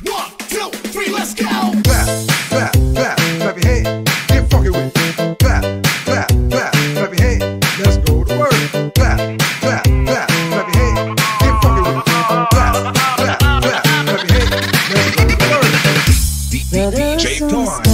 1, 2, 3, let's go. Clap, clap, clap, clap your hands. Get funky with it. Clap, clap, clap, clap your hands. Let's go to work. Clap, clap, clap, clap your hands. Get funky with it. Clap, clap, clap, clap your hands. Let's go to work. DJ Torn.